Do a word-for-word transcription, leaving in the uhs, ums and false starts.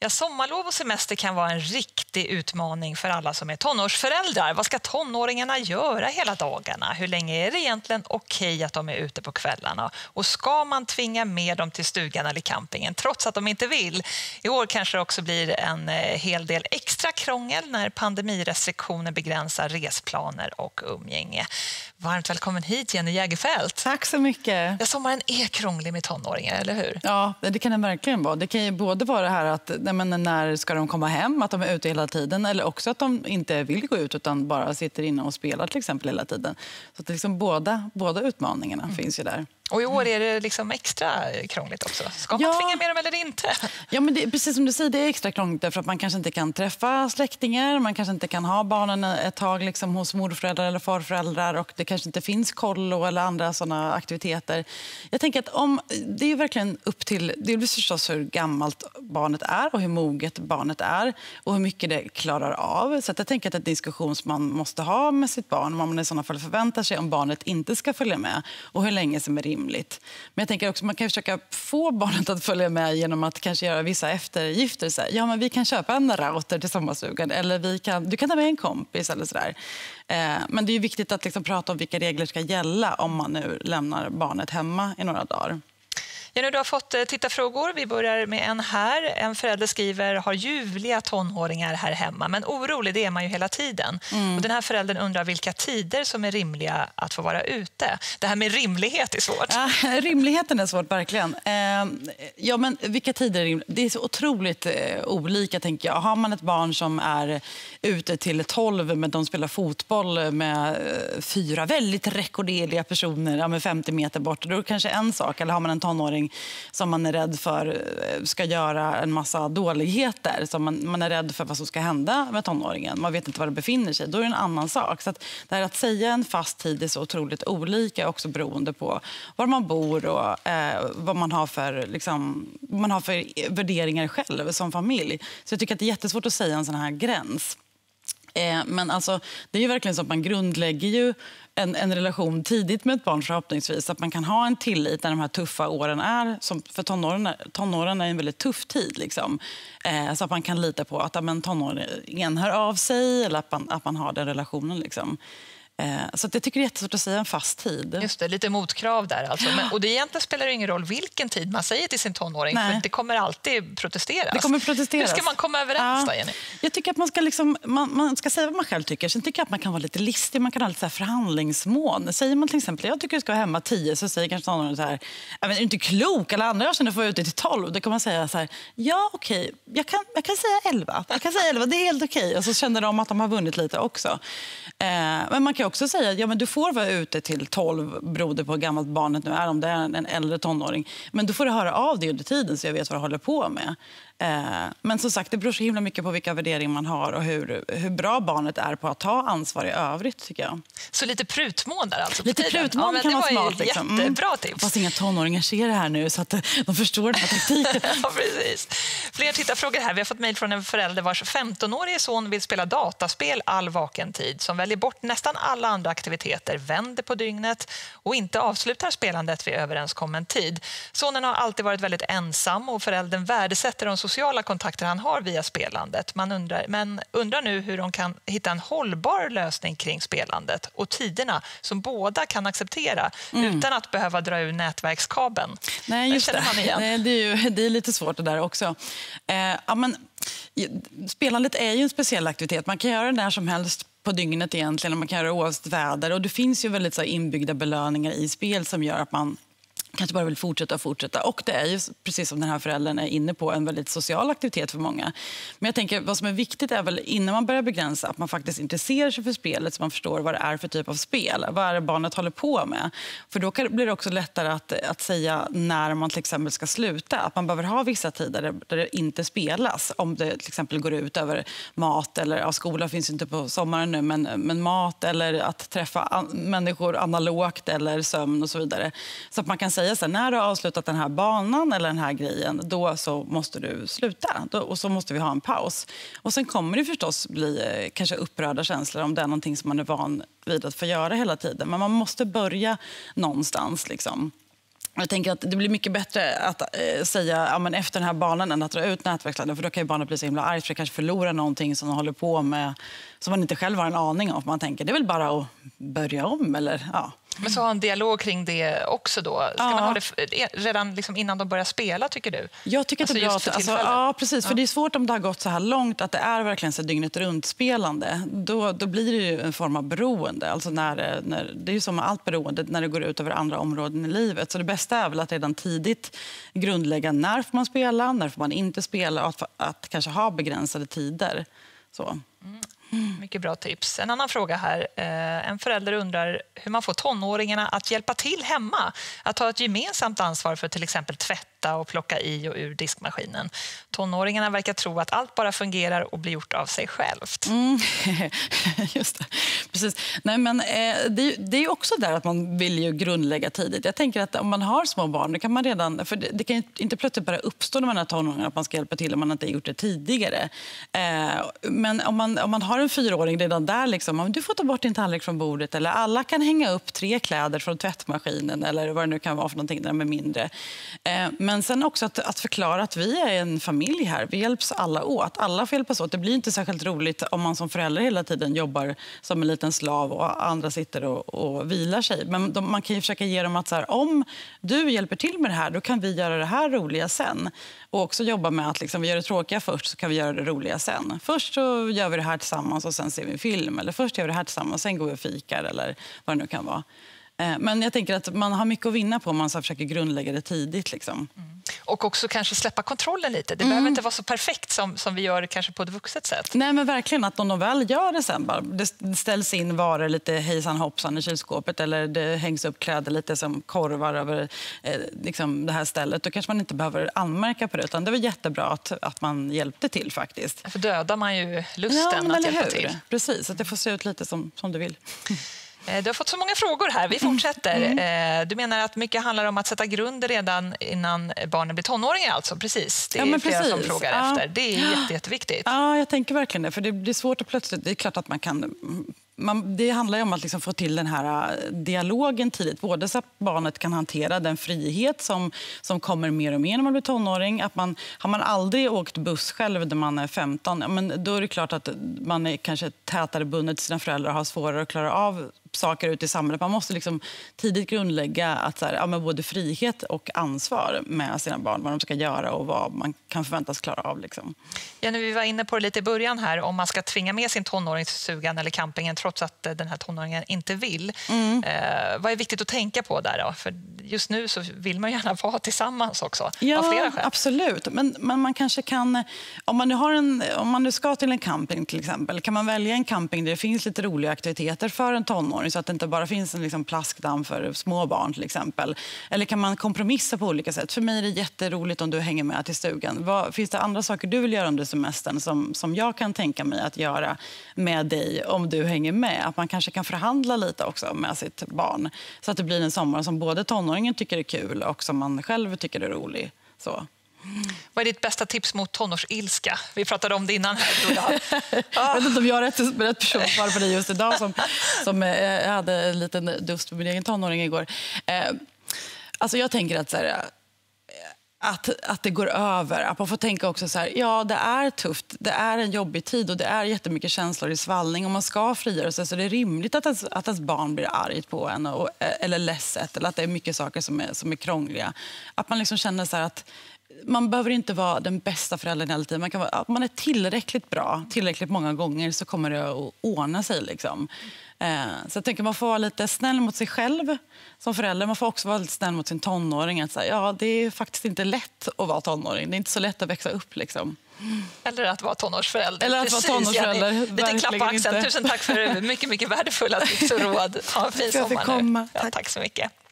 Ja, sommarlov och semester kan vara en riktig utmaning för alla som är tonårsföräldrar. Vad ska tonåringarna göra hela dagarna? Hur länge är det egentligen okej att de är ute på kvällarna? Och ska man tvinga med dem till stugan eller campingen trots att de inte vill? I år kanske det också blir en hel del extra krångel när pandemirestriktioner begränsar resplaner och umgänge. Varmt välkommen hit, Jenny Jägerfelt. Tack så mycket. Ja, sommaren är krånglig med tonåringar, eller hur? Ja, det kan den verkligen vara. Det kan ju både vara det här att nej, men när ska de komma hem, att de är ute hela tiden, eller också att de inte vill gå ut utan bara sitter inne och spelar till exempel hela tiden. Så att det liksom båda, båda utmaningarna mm. finns ju där. Och i år är det liksom extra krångligt också. Ska man ja. tvinga med dem eller inte? Ja, men det, precis som du säger, det är extra krångligt därför att man kanske inte kan träffa släktingar, man kanske inte kan ha barnen ett tag liksom hos morföräldrar eller farföräldrar och det kanske inte finns kollo eller andra sådana aktiviteter. Jag tänker att om, det är ju verkligen upp till, det är förstås hur gammalt barnet är och hur moget barnet är och hur mycket det klarar av. Så att jag tänker att det är en diskussion som man måste ha med sitt barn, om man i sådana fall förväntar sig om barnet inte ska följa med och hur länge som är rimligt. Men jag tänker också att man kan försöka få barnet att följa med genom att kanske göra vissa eftergifter. Så här, ja, men vi kan köpa en router till sommarstugan eller vi kan, du kan ta med en kompis eller sådär. Eh, men det är ju viktigt att liksom prata om vilka regler ska gälla om man nu lämnar barnet hemma i några dagar. Ja, nu du har fått titta frågor. Vi börjar med en här. En förälder skriver, har ljuvliga tonåringar här hemma. Men orolig, det är man ju hela tiden. Mm. Och den här föräldern undrar vilka tider som är rimliga att få vara ute. Det här med rimlighet är svårt. Ja, rimligheten är svårt, verkligen. Eh, ja, men vilka tider är rimliga? Det är så otroligt eh, olika, tänker jag. Har man ett barn som är ute till tolv men de spelar fotboll med eh, fyra väldigt rekorderliga personer ja, med femtio meter bort, då är det kanske en sak. Eller har man en tonåring som man är rädd för ska göra en massa dåligheter, som man, man är rädd för vad som ska hända med tonåringen. Man vet inte var det befinner sig. Då är det en annan sak. Så att det här att säga en fast tid är så otroligt olika, också beroende på var man bor och eh, vad man har för liksom, man har för värderingar själv som familj. Så jag tycker att det är jättesvårt att säga en sån här gräns. Eh, men alltså, det är ju verkligen så att man grundlägger ju En, en relation tidigt med ett barn förhoppningsvis. Att man kan ha en tillit när de här tuffa åren är. Som för tonåren, tonåren är en väldigt tuff tid. Liksom. Eh, så att man kan lita på att men, tonåringen hör av sig. Eller att man, att man har den relationen. Liksom. Eh, så att jag tycker det är jättesvårt att säga en fast tid. Just det, lite motkrav där. Alltså. Men, och det egentligen spelar ingen roll vilken tid man säger till sin tonåring. Nej. För det kommer alltid protesteras. Det kommer protesteras. Hur ska man komma överens ja. då, Jenny? Jag tycker att man ska, liksom, man, man ska säga vad man själv tycker. Sen tycker jag att man kan vara lite listig. Man kan ha lite så här förhandlingsmål. Säger man till exempel, jag tycker du ska vara hemma tio, så säger kanske tonåringen så här, är du inte klok? Alla andra jag känner får ute till tolv. Då kan man säga så här, ja okej, okay. jag, kan, jag kan säga elva. Jag kan säga elva, det är helt okej. Okay. Och så känner de att de har vunnit lite också. Eh, men man kan också säga, ja men du får vara ute till tolv, beroende på hur gammalt barnet nu är, om det är en äldre tonåring. Men du får höra av dig under tiden så jag vet vad du håller på med. Men som sagt, det beror så himla mycket på vilka värderingar man har och hur, hur bra barnet är på att ta ansvar i övrigt, tycker jag. Så lite prutmån där alltså? Lite prutmån ja, kan vara smart. Det liksom. var jättebra tips. Fast inga tonåringar ser det här nu så att de förstår den här taktiken. Ja, precis. Fler tittarfrågor här. Vi har fått mejl från en förälder vars femtonårige son vill spela dataspel all vaken tid. Som väljer bort nästan alla andra aktiviteter, vänder på dygnet och inte avslutar spelandet vid överenskommen tid. Sonen har alltid varit väldigt ensam och föräldern värdesätter de sociala kontakter han har via spelandet. Man undrar, men undrar nu hur de kan hitta en hållbar lösning kring spelandet och tiderna som båda kan acceptera mm. utan att behöva dra ur nätverkskabeln. Nej, just det. Man igen. Nej, det, är ju, det är lite svårt det där också. Eh, ja, men, spelandet är ju en speciell aktivitet. Man kan göra det när som helst på dygnet egentligen. Man kan göra det oavsett väder. Och det finns ju väldigt så här, inbyggda belöningar i spel som gör att man kanske bara vill fortsätta och fortsätta. Och det är ju, precis som den här föräldern är inne på, en väldigt social aktivitet för många. Men jag tänker, vad som är viktigt är väl innan man börjar begränsa att man faktiskt intresserar sig för spelet så man förstår vad det är för typ av spel. Vad är det barnet håller på med? För då kan, blir det också lättare att, att säga när man till exempel ska sluta. Att man behöver ha vissa tider där, där det inte spelas. Om det till exempel går ut över mat eller, ja, skola finns inte på sommaren nu, men, men mat eller att träffa an, människor analogt eller sömn och så vidare. Så att man kan säga så här, när du har avslutat den här banan eller den här grejen, då så måste du sluta. Då, och så måste vi ha en paus. Och sen kommer det förstås bli eh, kanske upprörda känslor om det är någonting som man är van vid att få göra hela tiden. Men man måste börja någonstans liksom. Jag tänker att det blir mycket bättre att eh, säga ja, men efter den här banan än att dra ut nätverksladden, för då kan ju barnet bli så himla argt för att kanske förlora någonting som de håller på med som man inte själv har en aning om. Man tänker det är väl bara att börja om eller ja. Men så ha en dialog kring det också då. Ska ja. man ha det redan liksom innan de börjar spela, tycker du? Jag tycker alltså, att det är bra. Att, alltså, ja, precis. Ja. För det är svårt om det har gått så här långt att det är verkligen så dygnet runt spelande. Då, då blir det ju en form av beroende. Alltså när, när, det är ju som med allt beroende när det går ut över andra områden i livet. Så det bästa är väl att redan tidigt grundlägga när får man spela, när får man inte spela och att, att kanske ha begränsade tider. Så. Mm. Mm. Mycket bra tips. En annan fråga här. En förälder undrar hur man får tonåringarna att hjälpa till hemma. Att ta ett gemensamt ansvar för till exempel tvätta och plocka i och ur diskmaskinen. Tonåringarna verkar tro att allt bara fungerar och blir gjort av sig självt. Mm. Just det. Precis. Nej, men, eh, det, det är också där att man vill ju grundlägga tidigt. Jag tänker att om man har små barn, det kan man redan... För det, det kan inte plötsligt bara uppstå när man är tonåringar att man ska hjälpa till om man inte har gjort det tidigare. Eh, men om man, om man har en fyraåring redan där, liksom, du får ta bort din tallrik från bordet eller alla kan hänga upp tre kläder från tvättmaskinen eller vad det nu kan vara för någonting där med mindre. Eh, men sen också att, att förklara att vi är en familj här. Vi hjälps alla åt. Alla får hjälpas åt. Det blir inte särskilt roligt om man som förälder hela tiden jobbar som en liten slav och andra sitter och, och vilar sig. Men de, man kan ju försöka ge dem att så här, om du hjälper till med det här, då kan vi göra det här roliga sen. Och också jobba med att liksom, vi gör det tråkiga först så kan vi göra det roliga sen. Först så gör vi det här tillsammans och sen ser vi en film. Eller först gör vi det här tillsammans, sen går vi och fikar eller vad det nu kan vara. Men jag tänker att man har mycket att vinna på om man så försöker grundlägga det tidigt. Liksom. Mm. Och också kanske släppa kontrollen lite. Det mm. behöver inte vara så perfekt som, som vi gör kanske på ett vuxet sätt. Nej, men verkligen att om de väl gör det sen. Bara, det ställs in varor lite hejsan hoppsan i kylskåpet eller det hängs upp kläder lite som korvar över eh, liksom det här stället. Då kanske man inte behöver anmärka på det. Utan det var jättebra att, att man hjälpte till faktiskt. För dödar man ju lusten ja, att hjälpa hur? till. Precis, att det får se ut lite som, som du vill. Du har fått så många frågor här. Vi fortsätter. Mm. Du menar att mycket handlar om att sätta grunden redan innan barnen blir tonåringar alltså? Precis. Det är ja, flera precis. som frågar ja. efter. Det är jätte, jätteviktigt. Ja, jag tänker verkligen det. För det blir svårt att plötsligt... Det är klart att man kan... Man, det handlar ju om att liksom få till den här dialogen tidigt. Både så att barnet kan hantera den frihet som, som kommer mer och mer när man blir tonåring. Att man, har man aldrig åkt buss själv när man är femton, men då är det klart att man är kanske tätare bunden till sina föräldrar och har svårare att klara av saker ute i samhället. Man måste liksom tidigt grundlägga att så här, ja, men både frihet och ansvar med sina barn, vad de ska göra och vad man kan förväntas klara av. Liksom. Ja, nu vi var inne på det lite i början här, om man ska tvinga med sin tonåring till stugan eller campingen trots att den här tonåringen inte vill. Mm. Eh, vad är viktigt att tänka på där då? För just nu så vill man gärna vara tillsammans också. Ja, av flera skäl. Absolut. Men, men man kanske kan, om man nu har en, om man nu ska till en camping till exempel, kan man välja en camping där det finns lite roliga aktiviteter för en tonåring så att det inte bara finns en liksom plaskdamm för små barn till exempel. Eller kan man kompromissa på olika sätt? För mig är det jätteroligt om du hänger med till stugan. Vad, finns det andra saker du vill göra under semestern som, som jag kan tänka mig att göra med dig om du hänger med? Att man kanske kan förhandla lite också med sitt barn så att det blir en sommar som både tonåringen tycker är kul och som man själv tycker är rolig. Så. Vad är ditt bästa tips mot tonårsilska? Vi pratade om det innan här. Jag vet inte om jag har rätt, rätt person svar på det just idag som, som eh, jag hade en liten dust med min egen tonåring igår. Eh, alltså jag tänker att så här, Att, att det går över. Att man får tänka också så här, ja det är tufft, det är en jobbig tid och det är jättemycket känslor i svallning och man ska frigöra sig så det är rimligt att ens, att ens barn blir argt på en och, eller ledset eller att det är mycket saker som är, som är krångliga. Att man liksom känner så här att man behöver inte vara den bästa föräldern hela tiden. Man kan vara, att man är tillräckligt bra tillräckligt många gånger så kommer det att ordna sig liksom. Så jag tänker man får vara lite snäll mot sig själv som förälder. Man får också vara lite snäll mot sin tonåring. Att säga, ja, det är faktiskt inte lätt att vara tonåring. Det är inte så lätt att växa upp. Liksom. Eller att vara tonårsförälder. Eller att Precis, vara tonårsförälder. Jenny. Lite klapp på axeln. Tusen tack för mycket, mycket värdefulla tips och råd. Ha en fin sommar nu. Ja, tack så mycket.